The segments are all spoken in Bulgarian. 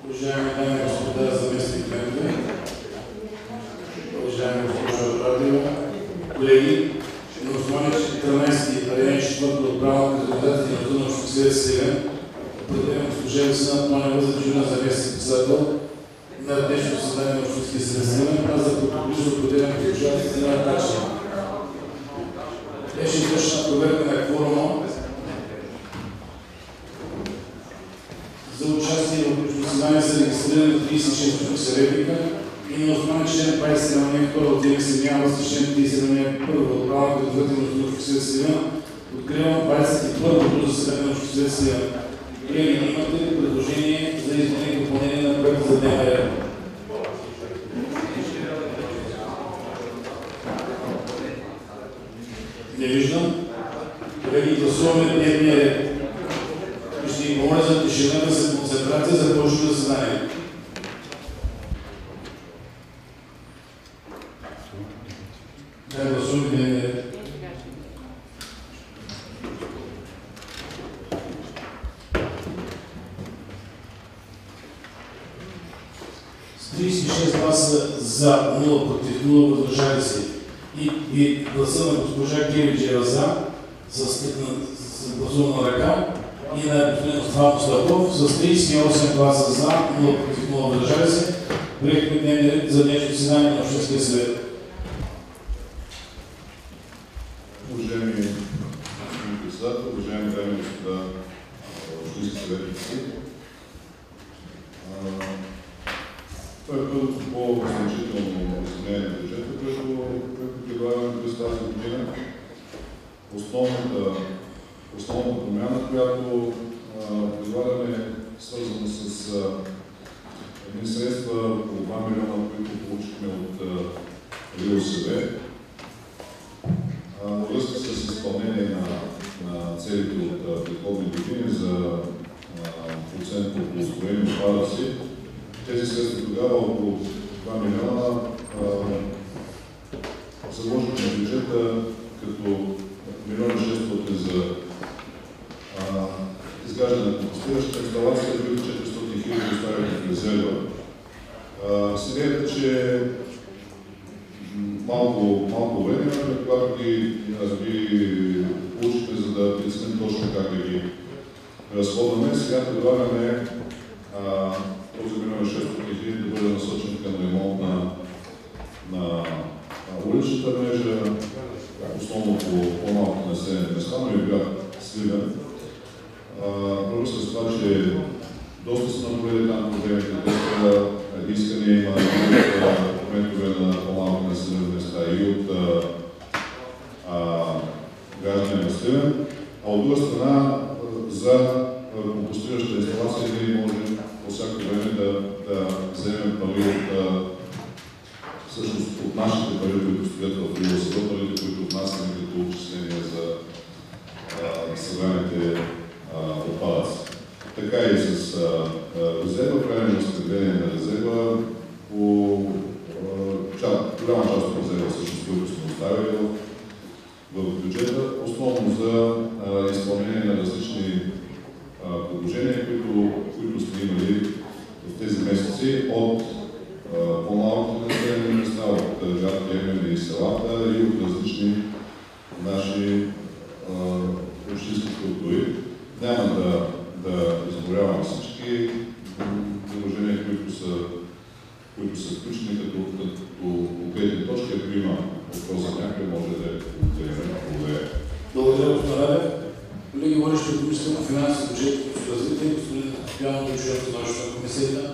Уважаеми дами и господа заместник-кметове, уважаеми госпожа Радева, колеги, на основание 14 алинея 4 от Правилника за организацията и дейността на общинския съвет Сливен определям госпожа Весела Тонева за член заместник-председател на днешното заседание на общинския съвет Сливен, а за протоколично определям госпожа Весела Тачева. Беше извършена проверка на кворума за участие в заседание са регистрирани 36 съветника и на основание член 20 алинея 2 от ДНС няма с член 30 алинея 1 от Правилника за организацията на общинския съвет Сливен откривам 21-то заседание на общинския съвет Сливен. Колеги, имате ли предложение за изменение и допълнение на проекта за дневен ред? Не виждам. Колеги, гласуваме дневния ред. Ще ви помоля за тишина, за концентрация, за повечето заседание. Да, гласуваме дневния ред. С 36 гласа за, 0 против, 0 въздържали се и гласа на госпожа Киричева с гласувана ръка и на господин Остапов Славов с 38 гласа за, 0 против, 0 въздържали се, приехме дневния ред за днешното заседание на общинския съвет. Уважаеми господин председател, уважаеми дами и господа общински съветници, това е първото по-значително изменение на бюджета, което предлагаме през тази година. Основната промяна, която предлагаме, е свързана с едни средства около 2 милиона, които получихме от РИОСВ. Във връзка с изпълнение на целите от предходни години за процент по оползотворени отпадъци. Тези средства тогава около 2 милиона заложихме на бюджета като 1 600 000 за изграждане на компостираща инсталация, други 400 000 оставяме в резерва. С идеята, че малко време, когато ги получите, за да преценим точно как да ги разходваме. Сега предлагаме този 1 600 000 да бъде насочен към ремонт на уличната мрежа, основно по по-малко населени места, но и град Сливен. Във връзка с това, че доста са наболели там проблемите, доста искания има от кметове на по-малко населени места и от граждани на Сливен, а от друга страна за компостираща инсталация ние можем по всяко време да вземем пари всъщност от нашите пари, които стоят в РИОСВ, парите, които отнасяме като отчисления за събраните отпадъци. Така и с резерва, правим разпределение на резерва по голяма част от резерва, всъщност, които сме оставили в бюджета, основно за изпълнение на различни предложения, които сме имали в тези месеци от по-малките населени места, от град Плевен и селата и от различни наши общински структури. Няма да изборявам всички предложения, които са включени като конкретни точки. Ако има въпрос за някой, може да е. Благодаря, господин Радев. Колеги, водещи от Комисията на финанси, бюджет и развитие, господин Стоянов Дочуев, становище на комисията.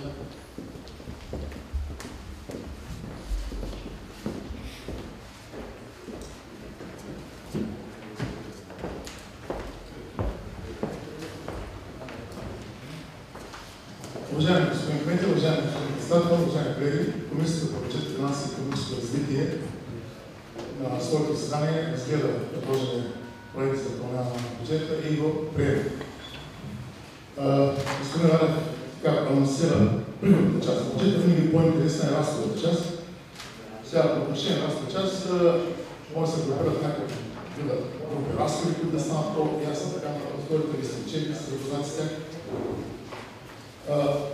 Уважаеми господин кметове, уважаеми господин председател, уважаеми колеги, Комисията по бюджет, финанси и икономическо развитие на своето заседание разгледа предложения проект за промяна на бюджета и го приема. Господин Радев анонсира приходната част на бюджета, винаги поемете наистина е разходната част. Сега по отношение на разходната част може да се групират някакви групи разходи, които да станат по-ясни, така на вторите ви стречени, да се запознат с тях.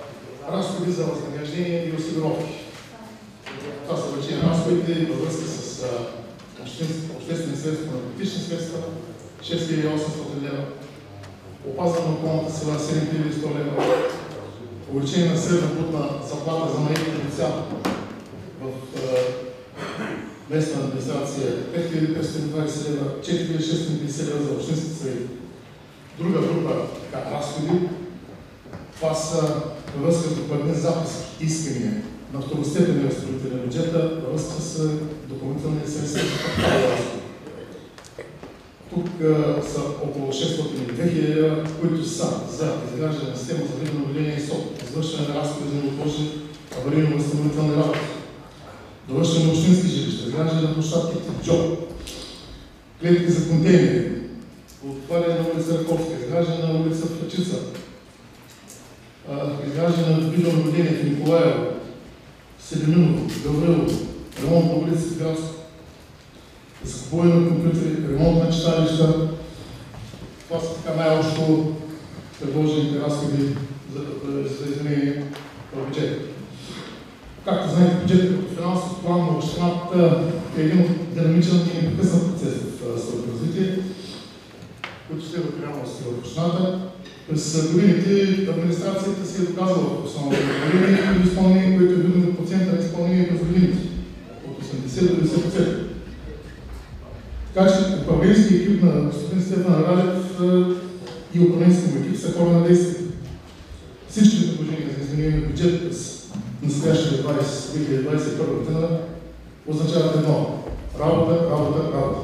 разходи за възнаграждение и осигуровки. Това са вече разходите във връзка с обществени средства, наркотични средства, 6800 лева, опазване на околната среда 7100 лева, увеличение на средна брутна заплата за наетите лица в местна администрация 5520 лева, 4650 лева за общинските съвети. Друга група разходи, това са във връзка с докладни записки, искания на второстепенния разпоредител на бюджета, във връзка с допълнителни средства за капиталови разходи. Тук са около 602 лева, които са за изграждане на система за видеонаблюдение и СОП, извършване на разходи за неотложни аварийно-възстановителни работи, довършване на общински жилища, изграждане на площадките ДЖО, клетки за контейнери, отваряне на улица Раковска, изграждане на улица Фачица, изграждане на видеонаблюдение в Николаево, Селиминово, Гаврилово, ремонт на улица Градско, закупуване на компютри, ремонт на читалища. Това са така най-общо предложените разходи за изменение в бюджета. Както знаете, бюджетът като финансов план на общината е един от динамичен и непрекъснат процес в своето развитие, които следват реалности в общината. През годините администрацията си е доказала в основното изпълнение, което е видно от процента на изпълнение през годините от 80 до 90%. Така че управленски екип на господин Стефан Радев и управленски екип са хора на действие. Всички предложения за изменение на бюджет през настоящия 2021 година означават едно – работа, работа, работа.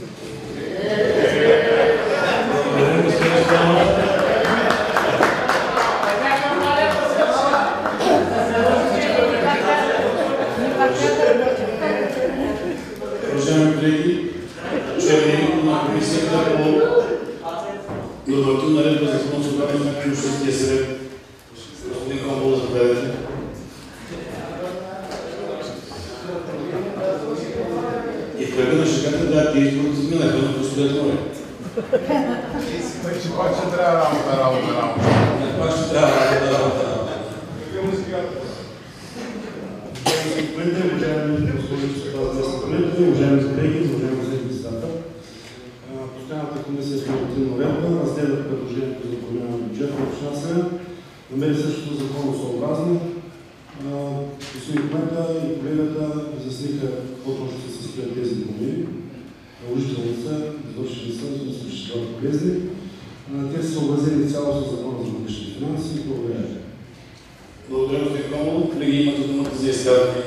Уважаеми колеги, членове на комисията по нормативна наредба за законодателство на Общинския съвет. Господин Комбол, заповядайте. И в кръга на шегата, да, тези изборите изминаха, но постоят море. Че пак ще трябва работа. Пак ще трябва работа. Уважаеми господин председател, уважаеми колеги, уважаеми господин председател. Постоянната комисия по нормативна наредба разгледа предложението за промяна на бюджета на община Сливен. Намери същото законосъобразно. Господин кмета и колегата изясниха какво точно се състоят тези промени. Наложителни са, извършени са, но ще бъдат полезни. Те са съобразени цяло с закона за публични финанси и благодаря. Благодаря, господин Комолов. Колеги, имате думата за изказване.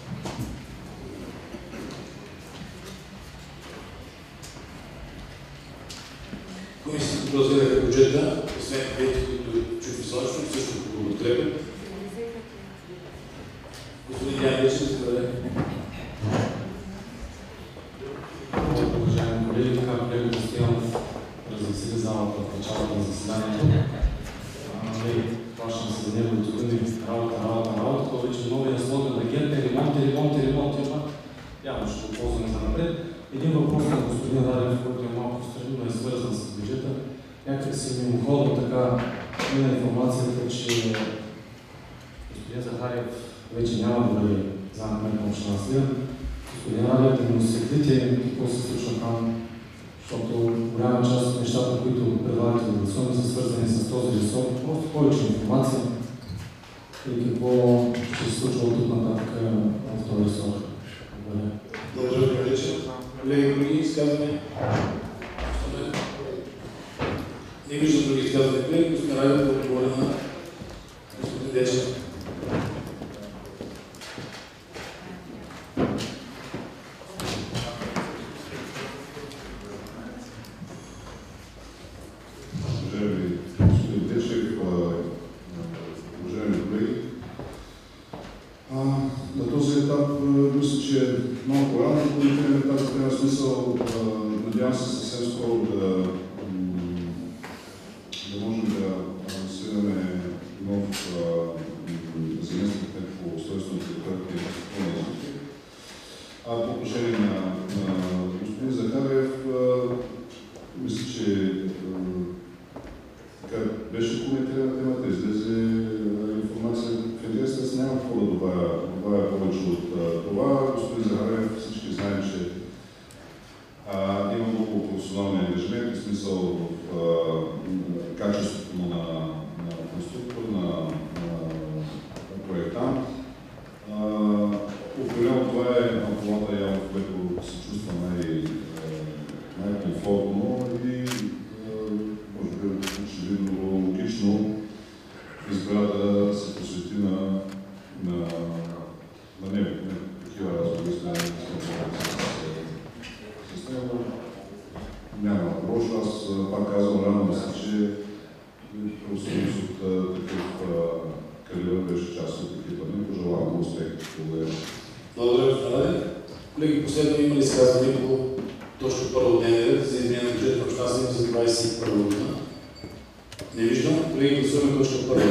Комисията разгледаха бюджета, освен двете, които чух излъчно, също го подкрепят. Господин Янев, ще заповядай. Уважаеми колеги, така колегата Стоянов разгласи залата в началото на заседанието. Плащам се за неговите думи работа. Това вече новия слоган на ГЕРБ е ремонти. Явно ще го ползваме за напред. Един въпрос на господин Радев, който е малко страни, но е свързан с бюджета. Някак си мимоходно така мина информацията, че господин Захариев вече няма да бъде заместник на община Сливен. Господин Радев, да ми осветлите какво се случва там, защото голяма част от нещата, които предлагате да гласуваме, са свързани с този ресор. Просто повече информация и какво ще се случва от тук нататък в този ресор. Благодаря. Благодаря, Дечев. Колеги, други изказвания? Не виждам други изказвания. Колеги, господин Радев да отговоря на господин Дечев. На този етап мисля, че много рано да коментираме тази тема, смисъл, надявам се съвсем скоро да можем да следваме нов заместник по устройственото територията и инфраструктурни развитие. По отношение на господин Захариев, мисля, че така беше коментирана темата, излезе информация посвети на него. Такива разговори сме с него. Няма лошо. Аз пак казвам, радвам се, че професионалист от такъв калибър беше част от екипа. Не пожелавам успех. Благодаря. Благодаря, господин. Колеги, последно има ли изказване по точно първо дневен ред за изменение на бюджета на община Сливен за 2021 година? Не виждам. Колеги, гласуваме точно първо.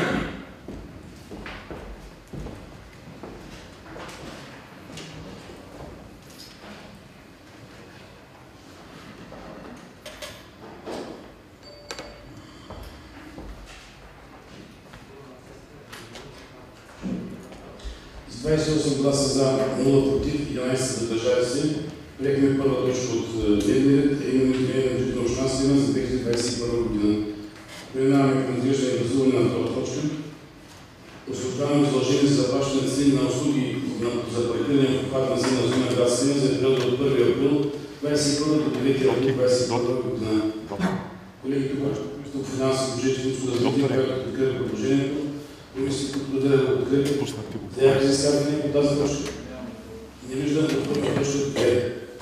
С 28 гласа за, 0 против, 11 въздържали се. Приехме първа точка от дневния ред, а именно изменение на бюджета на община Сливен за 2021 година. Преминаваме към разглеждане и гласуване на втора точка. Освобождаване задължение за заплащане на цени на услуги за проектиране в обхват на зимна зона град Сливен за периода от 1 април 2021 до 9 април 2021 година. Колеги, тук финансови бюджети, които да развитие, която подкрепя предложението. Комисията, които да го подкрепя. Заявки за изказване по тази точка. Не виждам да първа точка от 2.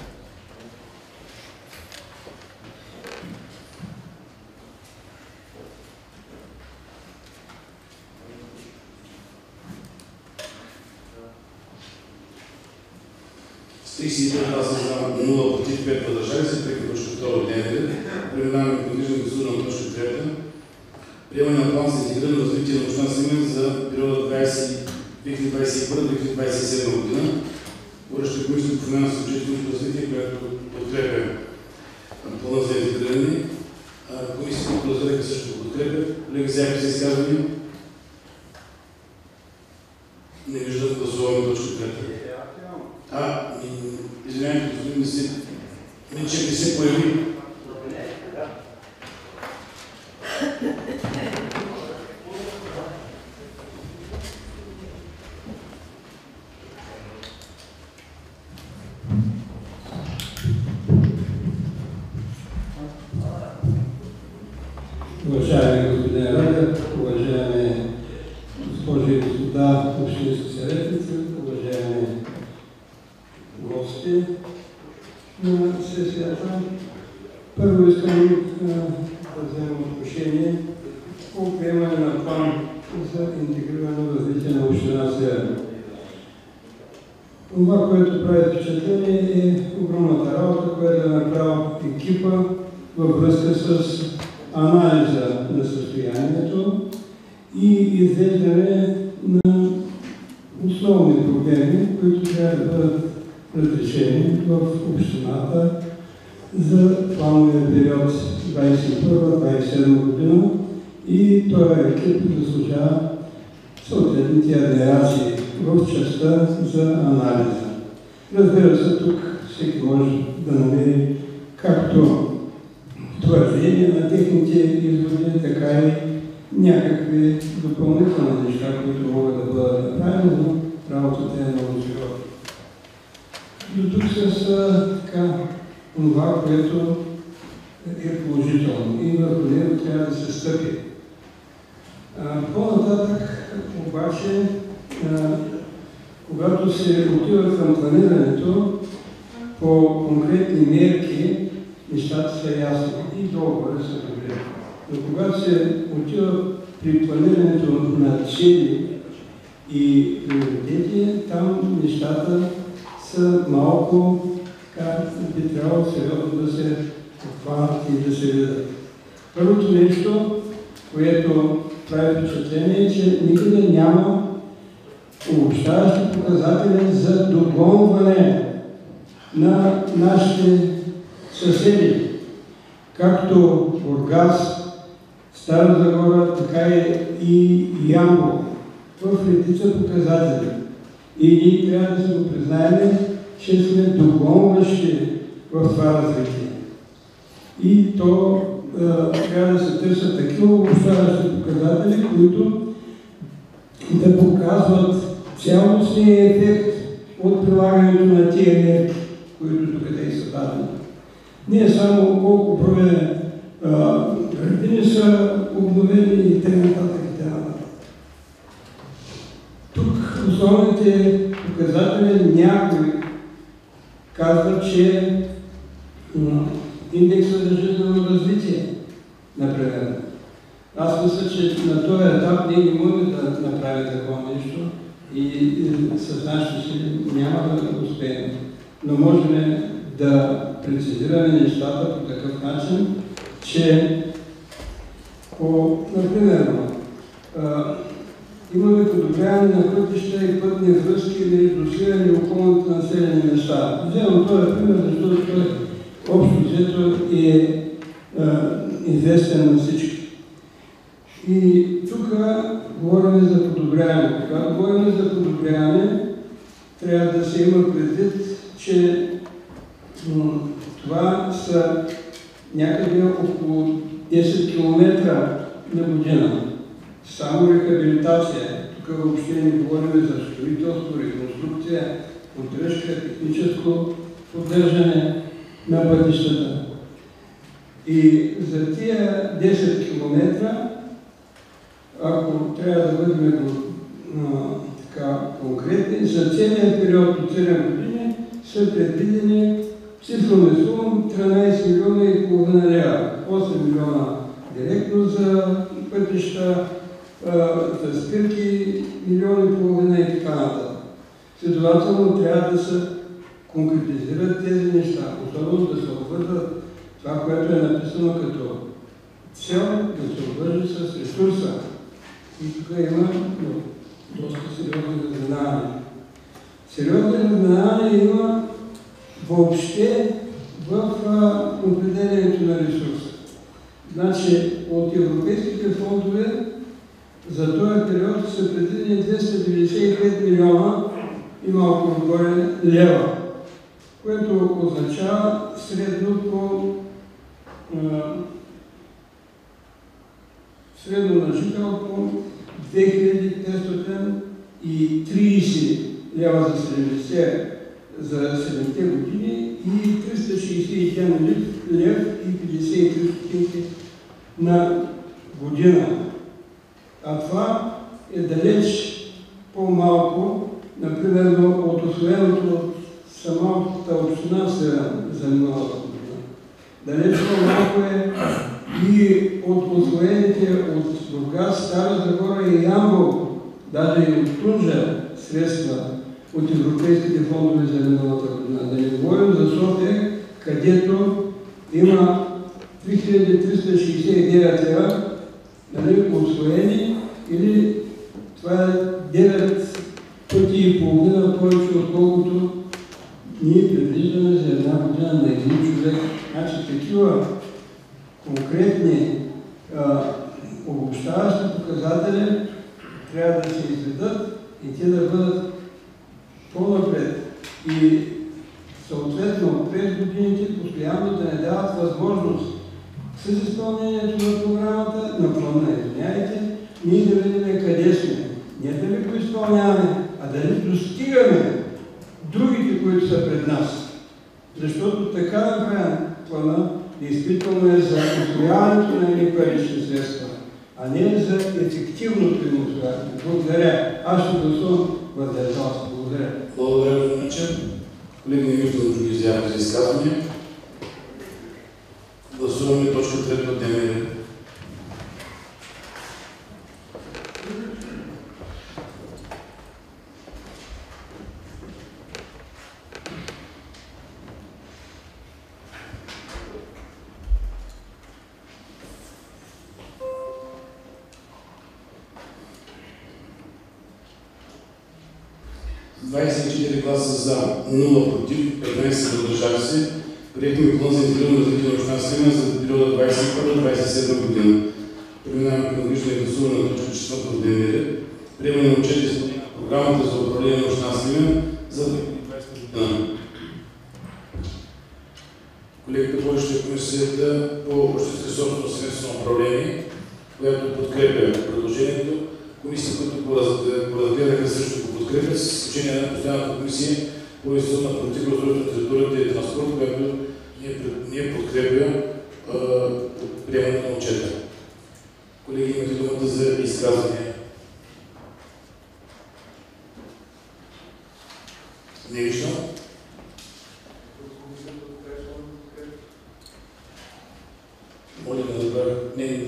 С 32 гласа за, 0 против, 5 въздържали се, приема точка 2 от дневния ред. Преминаваме към виждане гласуване на точка 3. Приемане на план за интегрирано развитие на община Сливен за периода 2021-2027 година. Водеща комисия по финансово бюджетно развитие, която подкрепя плана за интегриране. Комисията по разделение също подкрепя. Колеги, заявки за изказване. Не виждам, гласуваме точка 3. Извинявайте, господин Месит. Не се появи. Уважаеми господин Радев, уважаеми госпожи и господа общински съветници, уважаеми гости на сесията, първо искам да взема отношение по приемане на план за интегрирано развитие на община Сливен. Това, което прави впечатление, е огромната работа, която е направил екипа във връзка с анализа на състоянието и извеждане на основни проблеми, които трябва да бъдат разрешени в общината за плановия период 2021-2027 година и този екип заслужава съответните адмирации в частта за анализа. Разбира се, тук всеки може да намери както твърдение на техните изводи, така и някакви допълнителни неща, които могат да бъдат направени, но работата е много сериозна. До тук с това, което е положително и върху него трябва да се стъпи. По-нататък обаче, когато се отива към планирането по конкретни мерки, нещата са ясни и договори са добри. Но когато се отива при планирането на цели и приоритети, там нещата са малко, би трябвало сериозно да се обхванат и да се видят. Първото нещо, което прави впечатление, е, че никъде няма обобщаващи показатели за догонване на нашите съседи, както Бургас, Стара Загора, така и Ямбол, в редица показатели. И ние трябва да се го признаем, че сме догонващи в това развитие. И то трябва да се търсят такива обобщаващи показатели, които да показват цялостния ефект от прилагането на тия мерки, които тук те са дадени. Не само колко броя градини са обновени и т.н. основните показатели някои казват, че индексът за жизнено развитие, например. Аз мисля, че на този етап ние не можем да направим такова нещо и с нашите сили няма да успеем. Но можем да прецизираме нещата по такъв начин, че например, имаме подобряване на пътища и пътни връзки или досиране околните населени места. Вземам този пример, защото той общо взето е известен на всички. И тук говорим за подобряване. Когато говорим за подобряване, трябва да се има предвид, че това са някъде около 10 км на година. Само рехабилитация. Тук въобще не говорим за строителство, реконструкция, поддръжка, техническо поддържане на пътищата. И за тия 10 км, ако трябва да бъдем конкретни, за целият период от 7 години са предвидени цифрови суми 13 милиона и половина лева. 8 милиона директно за пътища, за спирки, милион и половина и така нататък. Следователно трябва да се конкретизират тези неща, особено да се обвързват това, което е написано като цел, да се обвърже с ресурса. И тук има доста сериозни разминавания. Сериозни разминавания има въобще в определението на ресурса. Значи от европейските фондове за този период са предвидени 295 милиона и малко отгоре лева, което означава средно на жител по 2530 лева за 7-те години и 361 лев и 53 стотинки на година. А това е далеч по-малко, например, от усвоеното от самата община за миналата година. Далеч по-малко е и от усвоените от Бургас, Стара Загора и Ямбол, даже и от Тунджа средства от европейските фондове за миналата година. Да не говорим за София, където има 3369 лева усвоени, или това е 9 пъти и половина повече, отколкото ние предвиждаме за една година на един човек. Значи такива конкретни обобщаващи показатели трябва да се изведат и те да бъдат по-напред. И съответно през годините постоянно да не дават възможност с изпълнението на програмата, на плана, ние да видим къде сме. Не да ли го изпълняваме, а да ли достигаме другите, които са пред нас. Защото така направен плана действително е за усвояването на едни парични средства, а не за ефективното им усвояване. Благодаря. Аз ще гласувам въздържал се. Благодаря. Благодаря, господин Мечев. Колеги, не виждам други изяви за изказване. Гласуваме точка 3 от дневния ред. С 24 гласа за, 0 против, 15 въздържали се, приехме план за интегрирано развитие на община Сливен за периода 21-27 година. Преминаваме към виждане и гласуване на точка 4 от дневния ред. Приемане на отчет изпълнение на програмата за управление на община Сливен за 2020 година. Колегата водеща е комисията по общинска собственост и местно управление, която подкрепя предложението. Комисията, които го разгледаха, също го подкрепят, с изключение на постоянната комисия по инвестиционна политика, устройство на територията и транспорт, която ние подкрепя приемането на отчета. Колеги, имате думата за изказване. Не виждам. Моля да добавя. Не.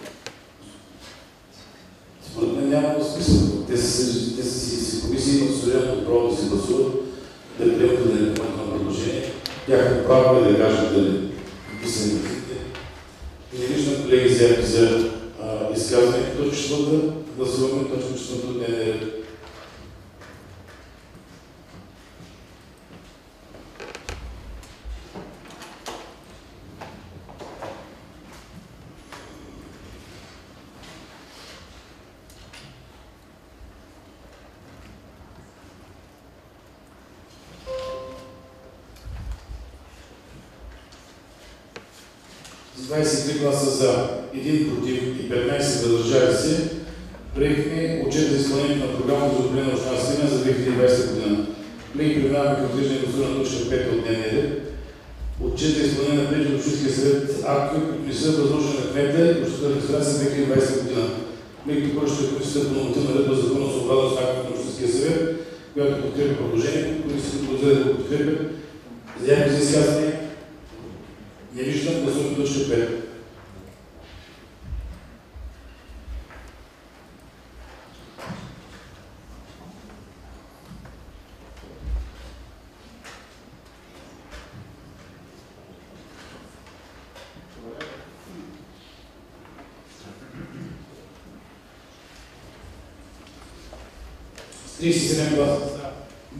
Според мен няма смисъл. Те си комисии имат суверенното право да си гласуват, да приемат да не приемат на предложение. Тяхното право е да кажат дали са инвестициите. Не виждам колеги заявки за изказване. Точка 4 гласуваме, точка 4 дневния ред. С 23 гласа за, 1 против и 15 въздържали се, приехме отчет за изпълнението на програмата за управление на община Сливен за 2020 година. Колеги, преминаваме към разглеждане и гласуване на точка 5 от дневния ред. Отчет за изпълнение на приетите от Общинския съвет актове, които не са възложени на кмета и общинската администрация за 2020 година. Колеги, тук ще комисията по нормативна редба за законосъобразност на актовете на Общинския съвет, която подкрепя предложението, комисията продължава да го подкрепя. Заявки за изказване. Не виждам, гласуваме точка 5. С 37 гласа за,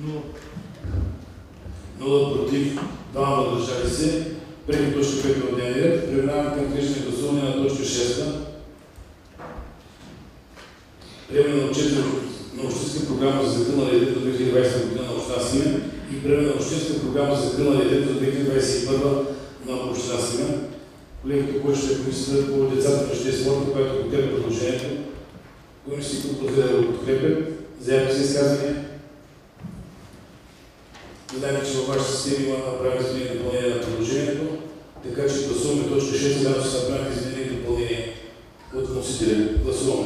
0 против, 2 въздържали се. Преди точка 5 от дневния ред, преминаваме към критично гласуване на точка 6. Приемане на отчет на общинска програма за закрила на детето 2020 година на община Сливен и приемане на общинска програма за закрила на детето 2021 на община Сливен. Колегите, които ще е комисията по децата, младежта и спорта, която подкрепя предложението. Комисията, които да го подкрепят, заявки за изказвания. Знаете, че във вашата система има направени изменения и допълнения на предложението, така че гласуваме точка 6, заедно са направени изменения и допълнения от вносителя. Гласуваме.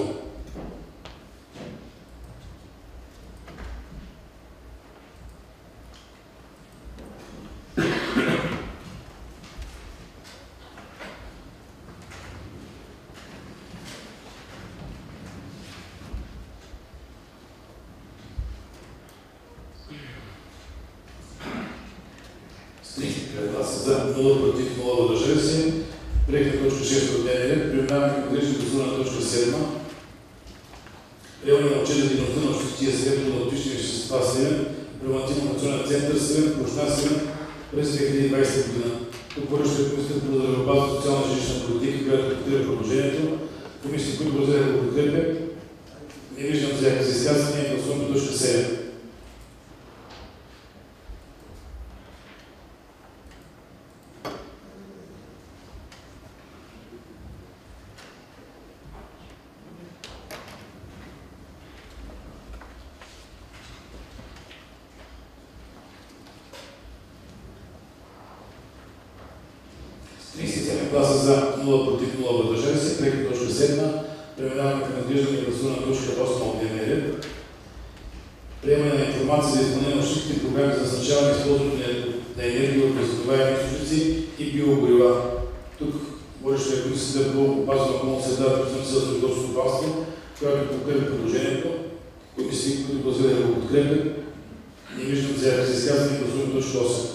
За 0 против, 0 въздържали се. Приехме точка 6 от дневния ред. Преминаваме към критично гласуване на точка 7. Приемане на отчет за дейността на Общинския съвет на отлични вещества Сливен и Превантивно-национален център Сливен, община Сливен през 2020 година. Тук водеща комисията по здравеопазване, социална и жилищна политика, която подкрепя предложението. Комисията, които продължава да го подкрепя. Не виждам заявки за изказване. Гласуваме точка 7. Гласа за, 0 против, 0 въздържали се. Преди точка 7. Преминаваме към разглеждане и гласуване на точка 8 от дневния ред. Приемане на информация за изпълнение на общинските програми за насърчаване и използване на енергия от възобновяеми източници и биогорива. Тук водеща е комисията по опазване на околната среда и селското стопанство, която подкрепя предложението. Комисии, които гласуват да го подкрепят. Не виждам заявки за изказване и гласуваме точка 8.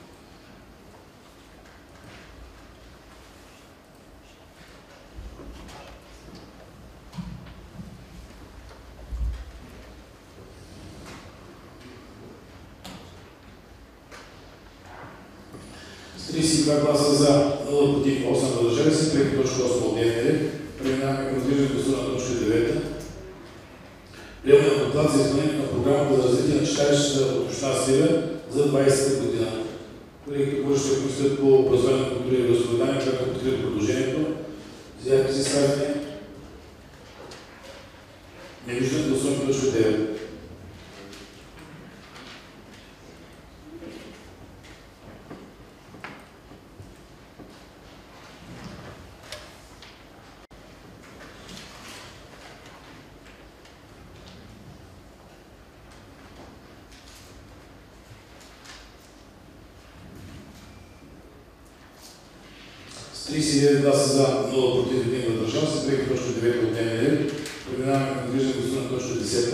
С 32 гласа за, 0 против, 8 въздържали се. Преди точка 8 от дневния ред. Преминаваме към разглеждане гласуване на точка 9. Приемане на доклад за изпълнението на програмата за развитие на читалищата от община Сливен за 2020 година. Колеги, тук ще комисията по образование, култура и възпитание, която подкрепя предложението. Заявки за изказване. Не виждам, гласуваме точка 9. 39 гласа за, 0 против, 1 въздържал се, приеха точка 9 от дневния ред. Преминаваме към разглеждане гласуване на точка 10.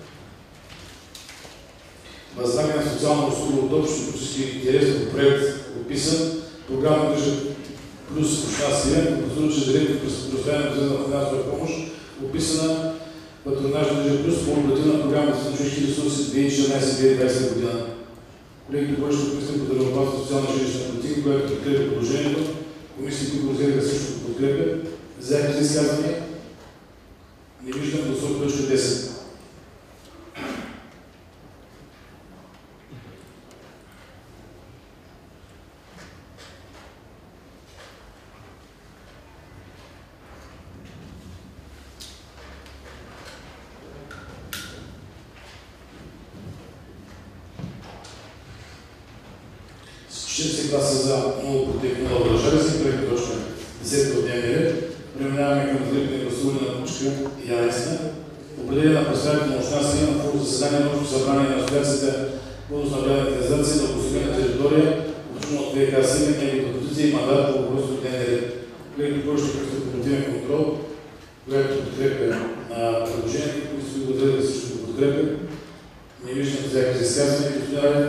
Възлагане на социална услуга от общ политически интерес по проект описан. Програма Грижа плюс община Сливен, процедура чрез директор през предоставяне на финансова помощ, описана патронажна Грижа плюс по оперативна програма за човешки ресурси 2014-2020 година. Колегите Бойшко Комисия по здравеопазване и социална жилищна политика, която подкрепя предложението, комисии, които разгледаха също подкрепят. Заявки за изказване? Не виждам. Гласуваме точка 10. С 40 гласа за, 0 против, 0 въздържали се, приеха точка 10 от дневния ред. Преминаваме към разглеждане и гласуване на точка 11. Определение на представител на община Сливен на второ заседание на Общото събрание на Асоциацията водоснабдяване и канализация на обособена територия, уточнено от ВК Сливен, неговата позиция и мандат по въпроса от дневния ред. Колегите Бойшко Комисия по оперативен контрол, която подкрепя предложението, които се разгледаха също подкрепя. Не виждам заявки за изказване. Господин Радев.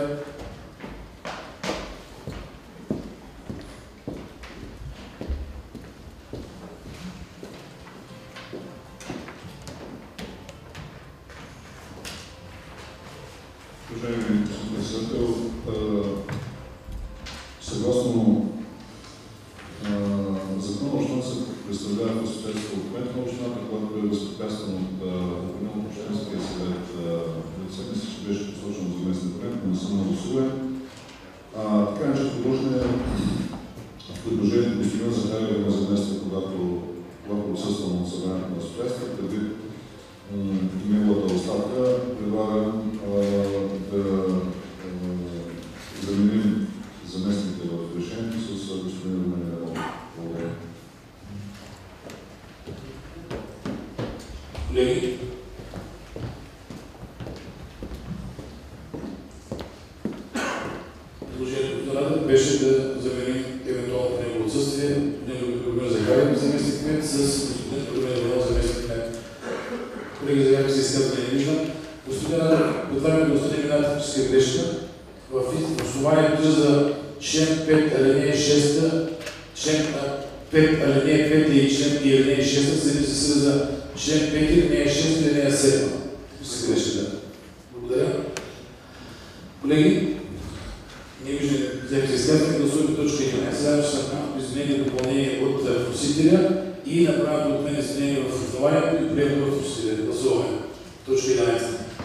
Уважаеми господин председател, съгласно закона, общината се представлява в асоциацията от кмета на общината, когато е възпрепятстван от определен от общинския съвет. Лице мисля, че беше посочено за местен кмет, но не съм нагласуван. Така че предложението господин Захариев да ме замества, когато отсъствам от събранието на асоциацията, предвид неговата оставка, предлагам да заменим заместните в решението с господин Румен Иванов. Благодаря. Колеги, предложението на Радев беше да заменим евентуално в негово отсъствие господин Захариев заместник кмет с господин Румен Иванов заместник кмет. Колеги, заявки за изказване не виждам. Господин Радев, предлагаме да остане една техническа грешка. В основанието за член 5 алинея 6, член 5 алинея 5 и член и алинея 6 се за член 5 алинея 6 и алинея 7. Се грешка, да. Благодаря. Колеги, не виждам заявки за изказване. Гласуваме точка 11. Заедно ще направим изменение и допълнение от вносителя и направим от мен изменение в основанието и приемем в вносителя. Гласуваме. Точка 11.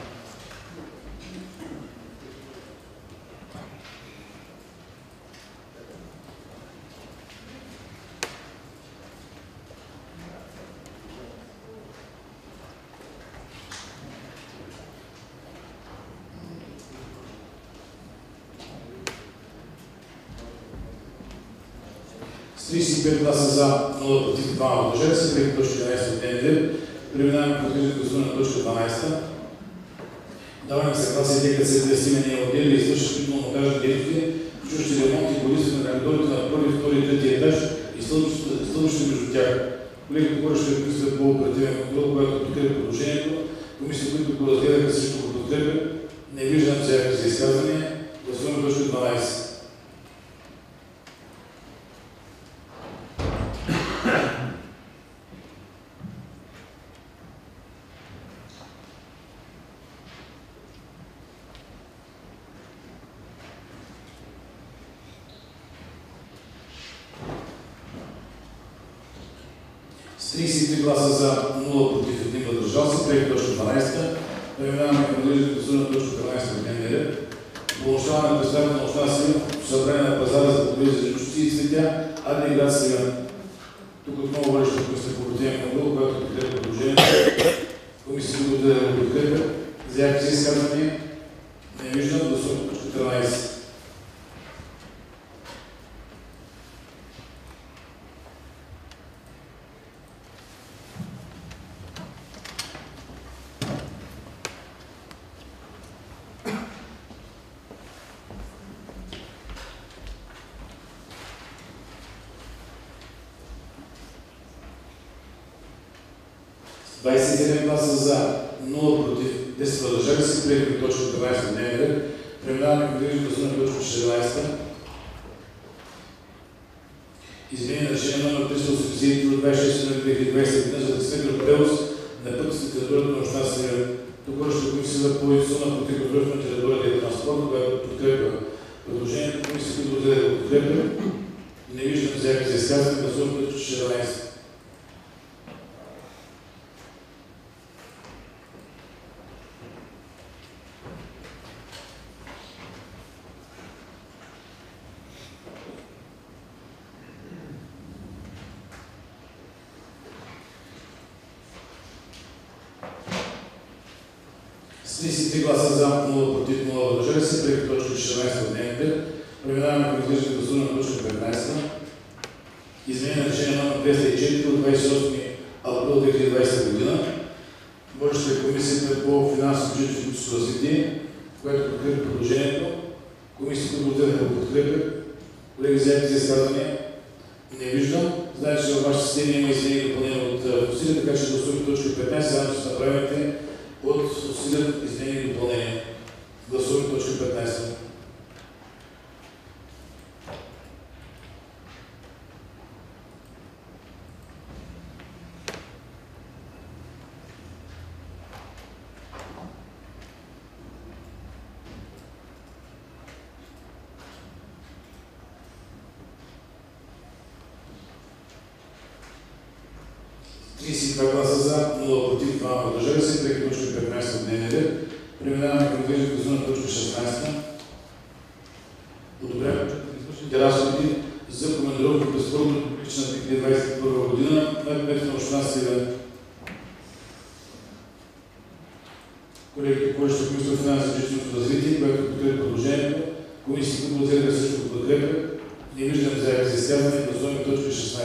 С 35 гласа за, 0 против, 2 въздържали се, приеха точка 11 от дневния ред. Преминаваме към разглеждане гласуване на точка 12. Даваме съгласие текът след действимения отдел и извърши строително-монтажни действия, включващи ремонт и колисване на коридорите на първи, втори и трети етаж и стълбището между тях. Колегите говорещи от Комисията по оперативен контрол, която подкрепя предложението, комисията, които го разгледаха, също го подкрепя. Не виждам заявки за изказване. Гласуваме точка 12. С 33 гласа за, 0 против, 1 въздържал се, приеха точка 12. Преминаваме към разглеждане гласуване на точка 13 от дневния ред. Получаване на представител на община Сливен, събрание на пазара за плодове, зеленчуци и цветя, Адни град Сливен. Тук отново върши комисията по оперативен контрол, която подкрепя предложението. Комисията, които да го подкрепя. Заявки за изказване не виждам. Гласуваме точка 13. 27 гласа за, 0 против, 10 въздържали се, приехме точка 13 от дневния ред. Преминаваме към гласуване на точка 14. Изменение на решение номер 383 от 26.2020 година за таксиметров превоз на път с територията на община Сливен. Тук ще комисията по инвестиционна политика в на територията и транспорт, която подкрепя предложението. Комисията, които да подкрепя, не виждам заявки за изказване, гласуваме точка 14. С 33 гласа за, 0 против, 0 въздържали се, приех точка 14 от дневния ред. Преминаваме към разглеждане гласуване на точка 15. Изменение на решение номер 204 от 28 април 2020 година. Водеща е комисията по финансово бюджет и икономическо развитие, което подкрепя предложението. Комисията, които да го подкрепят. Колеги, заявки за изказвания? Не виждам. Знаете, че във вашата система има изменение и допълнение от усилия, така че гласуваме точка 15, заедно с направените от усилия, изменение и допълнение. Гласуваме точка 15. Гласа за, 0 против, 2 въздържали се, приех точка 15 от дневния ред. Преминаваме към гласуване на точка 16. Одобряваме извършените разходи за командировка през първото полугодие на 2021 година на кмета на община Сливен. Колегите, които ще комисията в финансово и икономическо развитие, което подкрепя предложението, комисията, които също подкрепя, не виждам заявки за изказване, гласуваме точка 16.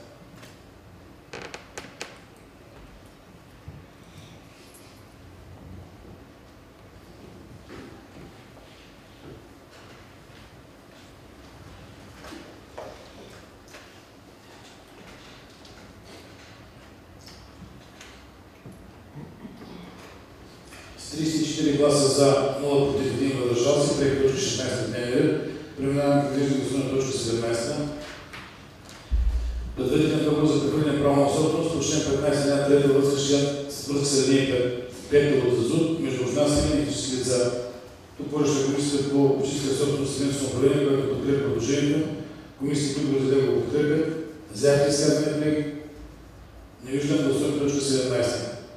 С 34 гласа за, 0 против, 1 въздържал се, приех точка 16 дневния ред. Преминаваме към гласуване на точка 17. Предварителен договор за прехвърляне право на собственост по член 15 на 3 връзка с алинея 5 от ЗУТ между община Сливен и физически лица. Тук водеща комисията по общинска собственост и Сливенско управление, което подкрепя предложението. Комисията, които го подкрепят. Заявки изказване, колеги? Не виждам, гласуваме точка 17.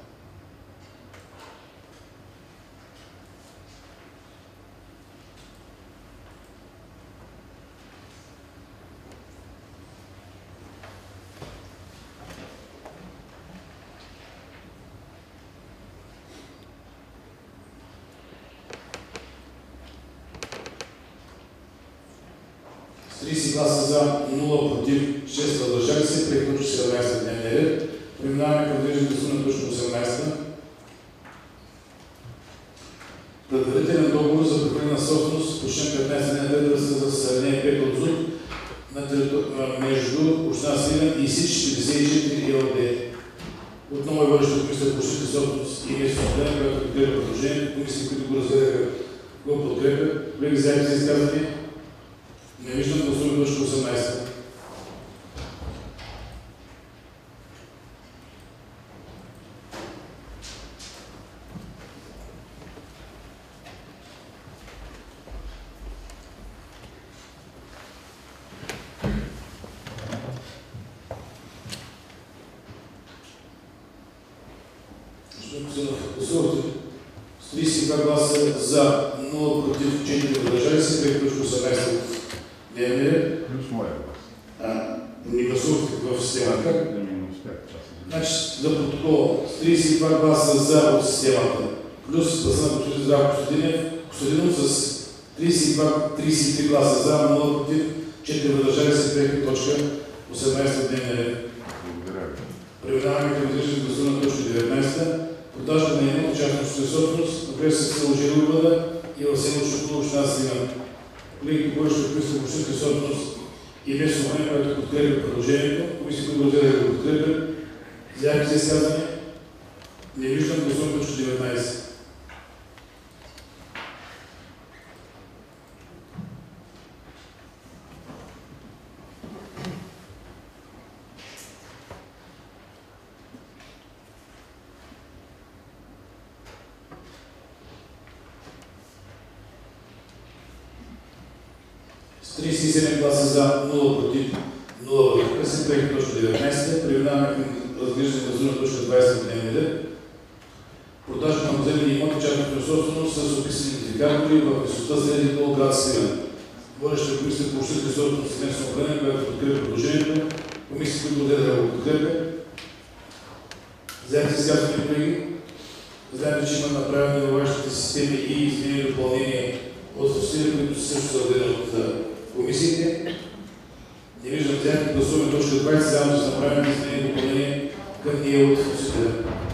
С 30 гласа за, 0 против, 6 въздържали се, приех точка 17 дневния ред. Преминаваме към гласуване на точка 18. Предварителен договор за прехвърляне на собственост по член 15 на 3 връзка с алинея 5 от ЗУТ между община Сливен и СИЧ 54 ЕОД. Отново е водеща комисията по общинска собственост и местно управление, която подкрепя предложението. Комисията, които го разгледаха, го подкрепят. Колеги, заявки за изказване? Не виждам, гласуваме точка 18. Гласувахте с 32 гласа за, 0 против, 4 въздържали се, приех точка 18 от дневния ред. Плюс моя глас. Не гласувахте в системата. Значи, за протокола, с 32 гласа за от системата, плюс гласа на господин Здравко Костадинов с 33 гласа за, 0 против, 4 въздържали се, приех точка 18 от дневния ред. Благодаря ви. Преминаваме към гласуване на точка 19. Продажба на имот, частна собственост, например с село Желовода и в село Шуково, община Сливен. Колеги, които ще подписат общинска собственост и местно управление, което подкрепя предложението, комисията, които да го подкрепят. Заявки за изказване? Не виждам. Гласуваме точка 19. С 37 гласа за, 0 против, 0 въздържали се, приети точка 19. Преминаваме към разглеждане на гласуване точка 20 от дневния ред. Продажба на поземлени имоти частна собственост с описани идентификатори в местността Средни пол, град Сливен. Водеща комисия по общинска собственост и местно управление, която подкрепя предложението. Комисия, които отделя го подкрепя. Заедно с изказване, колеги. Знаете, че има направени на вашите системи и изменени допълнения от субсидии, които също са отделени от комисиите. Не виждам тях. Гласуваме точка 20, заедно с направени изменени допълнения към ние от субсидия.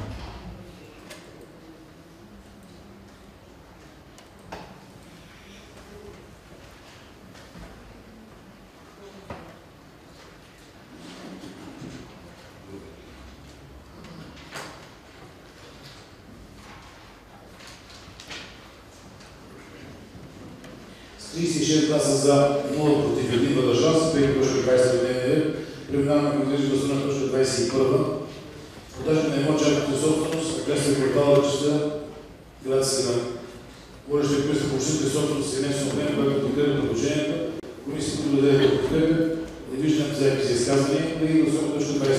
С 36 гласа за, 0 против, 1 въздържал се, приети точка 20 от дневния ред. Преминаваме към гласуване на точка 21. Продажба на имот частна собственост, адреса квартала частта, град Сливен. Водеща комисия по общинска собственост и местно управление, която подкрепя предложението. Комисията, които даде да подкрепя, не виждам заявки за изказване. Да ги гласуваме точка 21.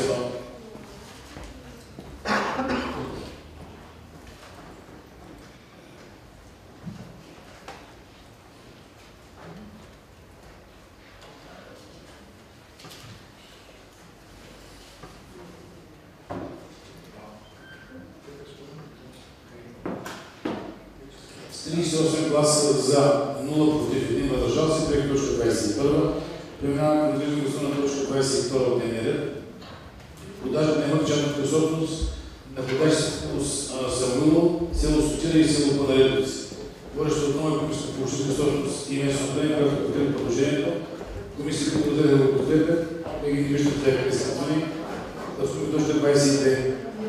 С 38 гласа за, 0 против, 1 въздържал се, приети точка 21. Преминаваме към гласуване на точка 22 от дневния ред. Продажба на имот частна собственост на хотелство Самуило, село Сотира и село Панаредовци. Водеща отново е комисията по общинска собственост и местно управление, която подкрепя предложението. Комисията, които даде да го подкрепят, да ги виждат тези изказвания. Гласуваме точка 22.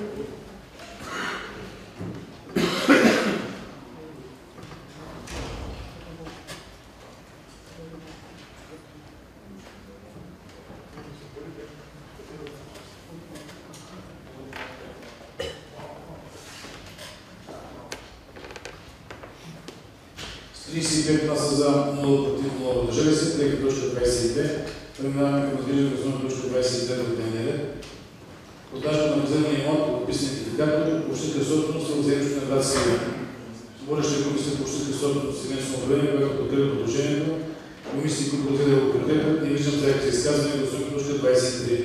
С 35 гласа за, 0 против, 0 въздържали се, приети точка 22. Преминаваме към разглеждане на точка 22 от дневния ред. Продажба на поземлен имот от описани идентификатори, общинска собственост в землището на град Сливен. Водеща комисия по общинска собственост и местно управление, която подкрепя предложението. Комисии, които да го подкрепят, не виждам заявки за изказване, гласуваме точка 23.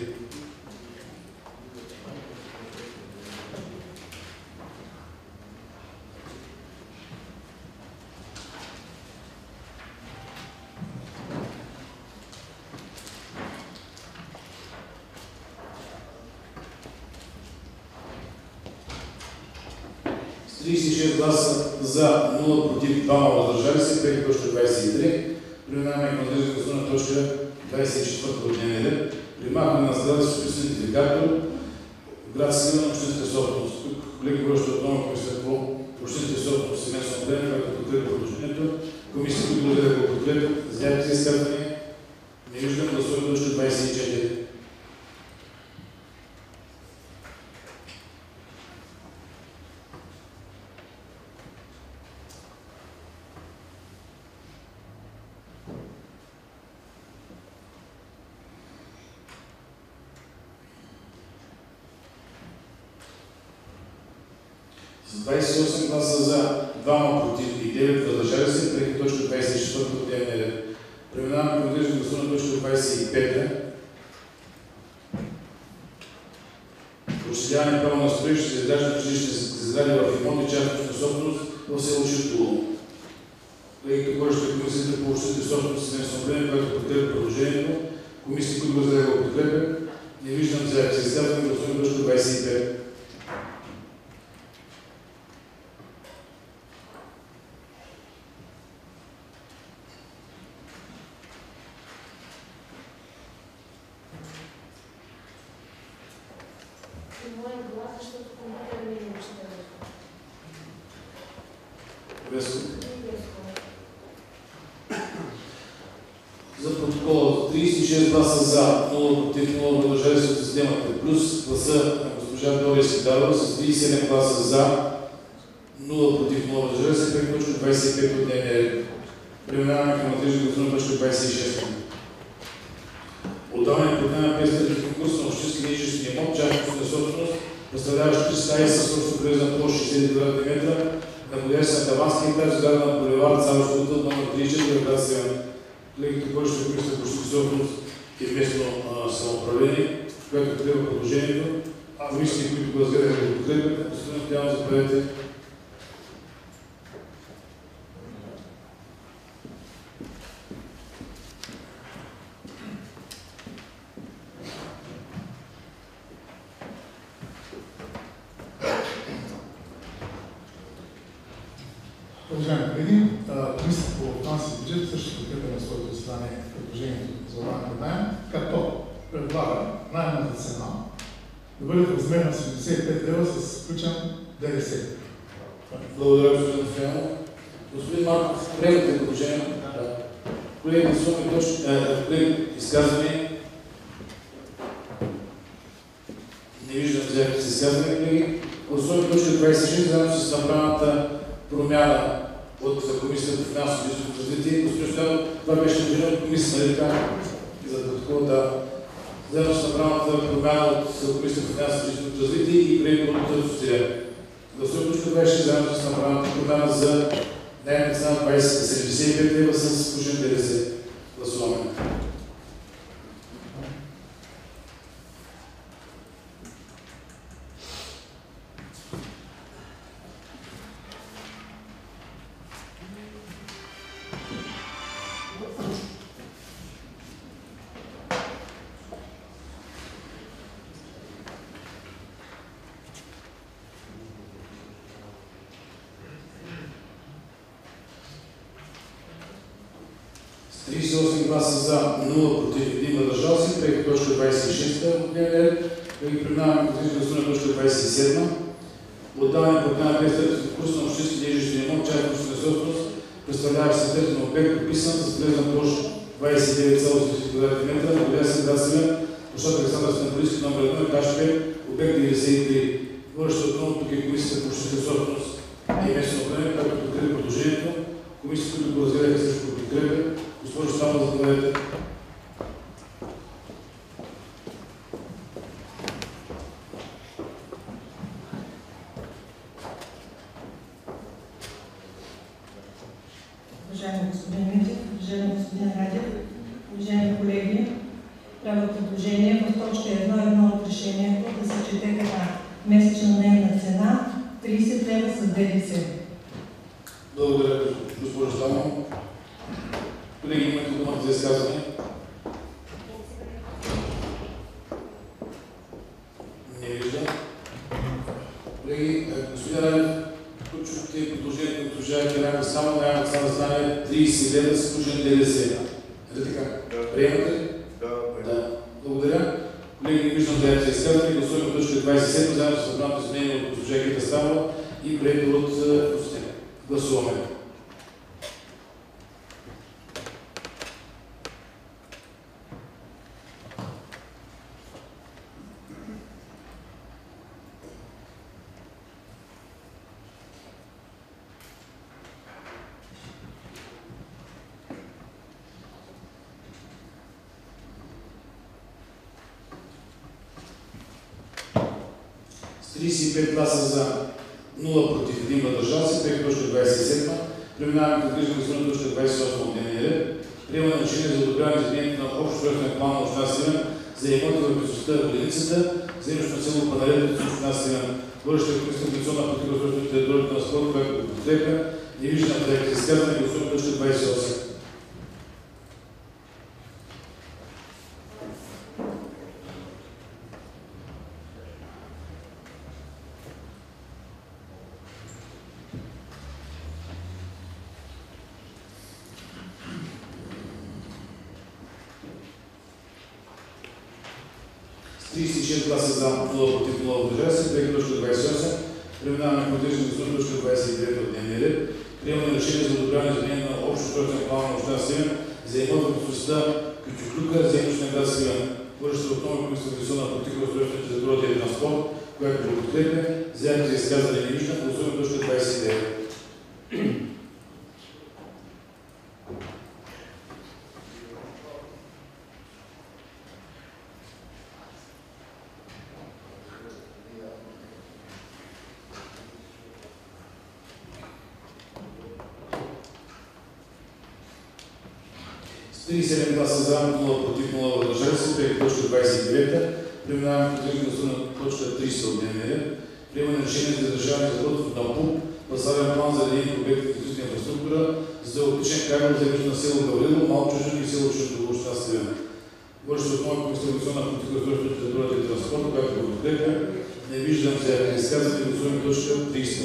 С 36 гласа за, 0 против, 2 въздържали се, приети точка 23. Преминаваме към гласуване на точка 24 от дневния ред. Премахване на сграда с описан идентификатор в град Сливен на общинска собственост. Тук колеги връщат отново комисията по общинска собственост и местно управление, което подкрепя предложението. Комисията, които да го подкрепят, заявки за изказване, не виждам. Гласуваме точка 24. С 28 гласа за, 2 против и 9 въздържали се, приети точка 24 от дневния ред. Преминаваме към гласуване на точка 25. Учредяване право на строеж за изграждане на жилищни сгради в имоти частна собственост в село Чертулово. Колеги, водеща комисията по общинска собственост и местно управление, което подкрепя предложението. Комисията, които го подкрепят, не виждам заявки за изказване, гласуваме точка 25. Моя глас, защото компютър ми не чете. Веско. За протокола 36 гласа за, 0 против, 0 въздържали се от системата, плюс гласа на госпожа Дория Скидарова с 37 гласа за, 0 против, 0 въздържали се, пред точка 25 от дневния ред. Преминаваме към матрична гласуване точка 26. Отдаване под найем 500 конкурс на общински недвижим имот, частна собственост, представляващ 3 стаи с обща полезна площ 60 квадратни метра, находящ се на Тавански етаж, сграда на булевард Цар Столтъл, номер 34 в град Сливен. Колегите, който ще комисия по собственост и местно самоуправление, което подкрепя предложението, а комисии, които го разгледаха да подкрепят, господин Стоянов, заповядайте. Уважаеми колеги, Комисията по финанси и бюджет също подкрепя на своето заседание предложението за отдаване под наем, като предлага наемната цена да бъде в размер на 75 лева с включен ДДС. Благодаря, господин Стоянов. Господин Марков, приемате предложение? Да. Колеги, гласуваме точно. Колеги, изказване? Не виждам вземете с изказване, колеги. Гласуваме точка 26, заедно с направената промяна от Комисията по финансово и развитие. Господин Стоянов, това беше предложение от Комисията, нали така? За протокол, да. Заедно с направената промяна от Комисията по финансово и развитие и приемането от Социалия. Гласуваме точка 26, заедно с направената промяна за наемна цена 75 лева с включен ДДС. Гласуваме. С 38 гласа за, 0 против, 1 въздържал се, приеха точка 26 от дневния ред. Преминаваме към гласуване точка 27. Отдаване под найем 500 курс на общински недвижим имот, частна собственост, представляващ съответно обект, подписан с полезна площ 29,4 квадратни метра, находящ се в град Сливен, площад Александър Стамбулийски, номер 1, етаж 5, обект 93. Водеща отново тук е Комисията по общинска собственост и местно управление, която подкрепя предложението. Комисията, които го разгледаха, също го подкрепя. Госпожо Стамбул, заповядайте. Уважаеми господин Митев, уважаеми господин Радев, уважаеми колеги, правя предложение в точка 1.1 от решението да се чете така: месечна наемна цена 30 лева с ДДС. Благодаря, госпожо Стамбул. Колеги, имате думата за изказване. Не виждам. Колеги, господин Радев, чухте предложението от госпожа Кирянка, само наемна цена знание 30 лева с включен ДДС. Е така? Приемате ли? Да. Благодаря. Колеги, не виждам заедно за изказване. Гласуваме точка 27, заедно с събраното изменение от госпожа Гита Ставова и прието от Костя. Гласуваме. С 35 гласа за, 0 против, 1 въздържал се, приеха точка 27. Преминаваме към гласуване точка 28 от дневния ред. Приемане на решение за одобряване изменението на общ устройствен план на община Сливен за имоти в местността в Леницата, землищно село Панарето в община Сливен. Водеща комисия на конституционна политика устройство на територията на спорта, която го подкрепя. Не виждам за изказване, гласуваме точка 28. С 36 гласа за, 0 против, 0 въздържали се, приеха точка 28. Преминаваме към гласуване точка 29 от дневния ред. Приемане решение за одобряване изменение на общото устройствен план на община Сливен за имот в местността Кючуклюка, землищна град Сливен. Водеща отново комисията за инвестиционна политика, устройство на територията и транспорт, която го подкрепя. Заявки за изказване не виждам. Гласуваме точка 29. С 37 гласа за, 0 против, 0 въздържали се, приети точка 29. Преминаваме към гласуване на точка 30 от дневния ред. Приемане решение за разрешаване за изработването на ПУП, пазарен план за линейни обекти в физическа инфраструктура за оптичен кабел за землището на село Гаврилово, Малко Чужден и село Чужден, община Сливен. Водеща отново комисията за инвестиционна политика, устройство на територията и транспорт, която го подкрепя. Не виждам заявки за изказване, гласуваме точка 30.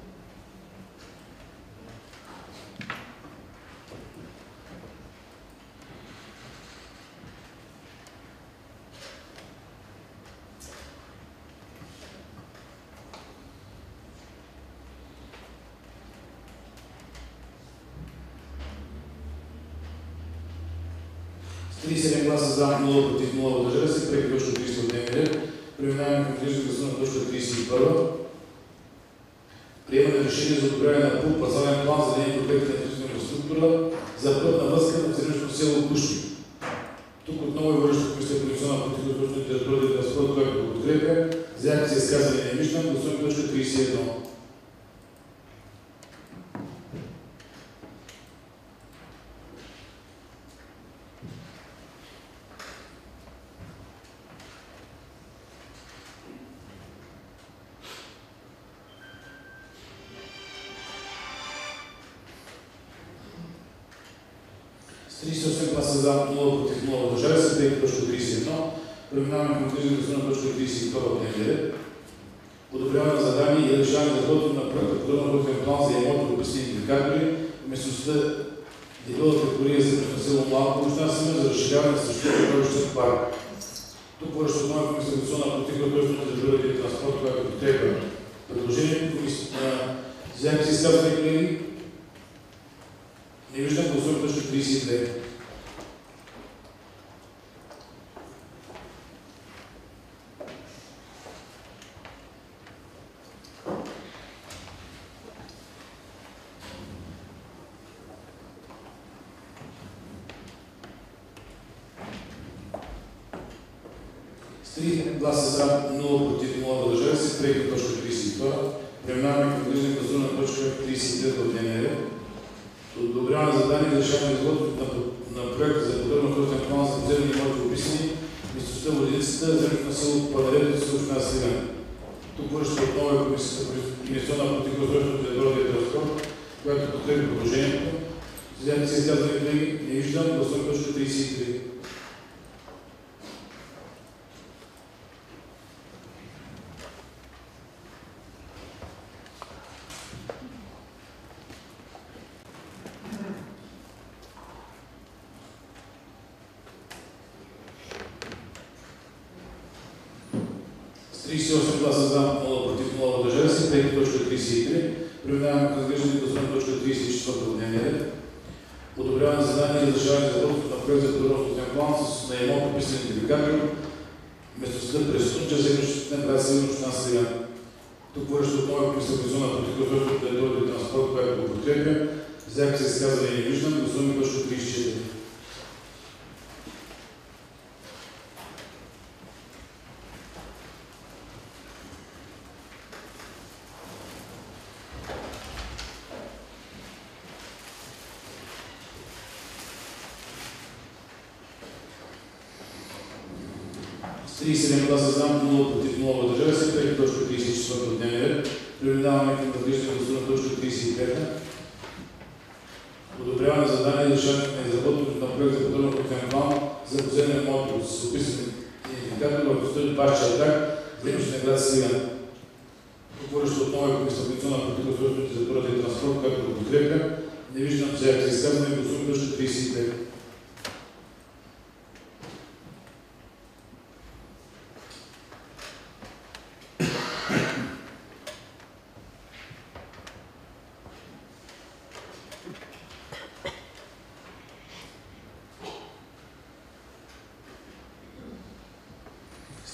С 37 гласа за, 0 против, 0 въздържали се, приети точка 30 от дневния ред. Преминаваме към гласуване на точка 31. Приемане решение за одобряване на ПУП, пазарен план за линейни обекти на физическа инфраструктура за пътна връзка в землището село Кушни. Тук отново е водеща комисия по инвестиционна политика, устройство на територията и транспорт, която го подкрепя. Заявки за изказване не виждам. Гласуваме точка 31. С 38 гласа за, 0 против, 0 въздържали се, приети точка 31. Преминаваме към гласуване на точка 32 от дневния ред. Одобряване на задание и решаване за изработване на проекта подробен план за имоти, описани индикатори, местността дебела фактория за село Малко, община Сливен за разширяване на съществуващия бъдещия парк. Тук водеща отново комисията за инвестиционна политика, устройство на територията и транспорт, която подкрепя предложението. Заявки за изказване, колеги? Не виждам. Гласуваме точка 32. С 3 гласа за, 0 против, 0 въздържали се, приети точка 32. Преминаваме към гласуване на точка 33 от дневния ред. Одобряване задание за решаване на изработването на проекта за подробен устройствен план за поземлени имоти, описани местността Воденицата, землището на село Панарето с община Сливен. Тук водеща отново е комисията по инвестиционна политика, устройство на територията и транспорт, която подкрепя предложението. Заявки за изказване, колеги? Не виждам. Гласуваме точка 33. С 38 гласа за, 0 против, 0 въздържали се, приети точка 33. Преминаваме към разглеждане гласуване на точка 34 от дневния ред. Одобряване задание за разрешаване за изработването на проект за подробен план на имот, описан идентификатор, местността Пресунча, землището на град Сливен, община Сливен. Тук водеща отново комисията по инвестиционна политика, устройство на територията и транспорт, която го подкрепя. Заявки за изказване не виждам. Гласуваме точка 34. С 37 гласа за, 0 против, 0 въздържали се, приети точка 34 от дневния ред. Преминаваме към разглеждане гласуване на точка 35. Одобряване на задание за решаване на изработването на проект за подробен устройствен план за поземлен имот с описан идентификатор в местността Парк Чардак, землището на град Сливен. Тук водеща отново е комисията по инвестиционна политика, устройство на територията и транспорт, която го подкрепя. Не виждам заявки за изказване. Гласуваме точка 35.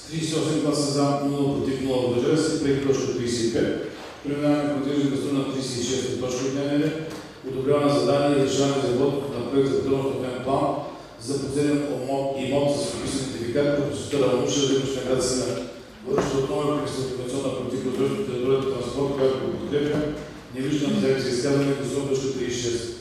38 гласа за, 0 против, 0 въздържали се, прието точка 35. Преминаваме към разглеждане гласуване на 36 точка от дневния ред. Одобряване на задание и решаване за изработването на проект за подробен план за подземен имот с подписан сертификат, който се стара Рамуша, землищен град Сина. Вършва отново към инвестиционна политика, устройство на територията транспорт, която го подкрепя. Не виждам заявки за изказване, гласуваме точка 36.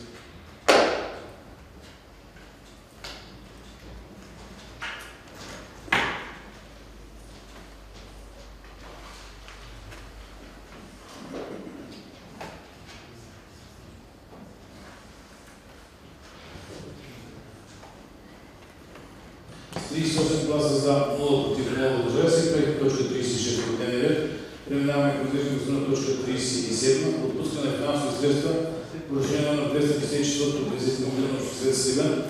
Гласа за, 0 против, 0 въздържали се, прието точка 36 от дневния ред. Преминаваме към разглеждане на точка 37. Отпускане на финансови средства по решение на 254 от Президентно съвет Сливен.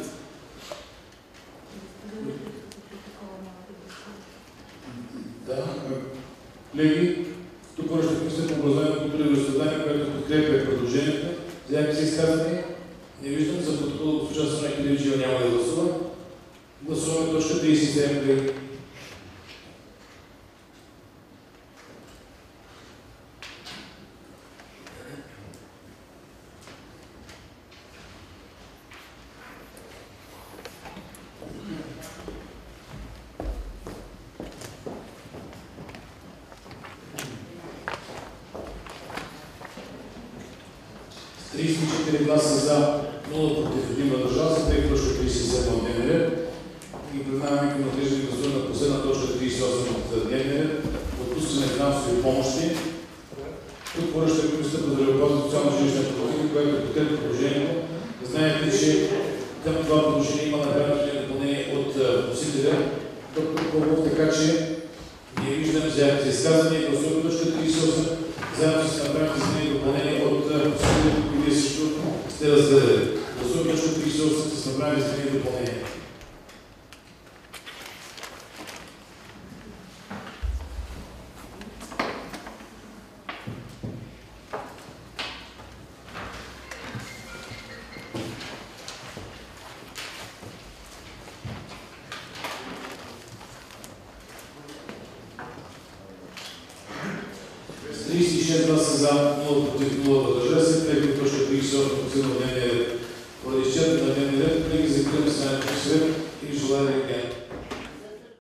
Да, колеги, тук вършата комисия по образование, култура и вероизповедание, която подкрепя предложението. Заявки за изказване? Не виждам. За протокол госпожа Соня Кирилчева няма да гласува. Гласуваме точка 37, колеги. С 34 гласа за, 0 против, 1 въздържал се, прието точка 37 от дневния ред. И преминаваме към разглеждане гласуване на последна точка 38 от дневния ред. Отпускане на финансови помощи. Тук поръща комисията по здравеопазване и социална жилищна политика, която подкрепя предложението. Знаете, че към това предложение има направено допълнение от вносителя доктор Павлов, така че ние виждаме заявки за изказване. Гласуваме точка 38, заедно с направените изменения и допълнение от вносителя, които вие също сте разгледали. Гласуваме точка 38 с направените изменения и допълнение. За 0 против 0 въздържали се, прието точка 38 последно дневния ред. Поради изчерпване на дневния ред, колеги, закриваме съвет и желая да ви